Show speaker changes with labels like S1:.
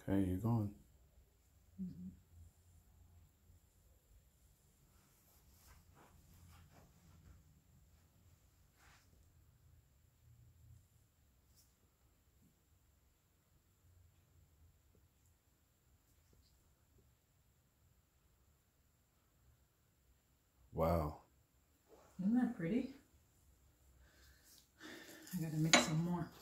S1: Okay, you're going. Wow.
S2: Isn't that pretty? I gotta make some more.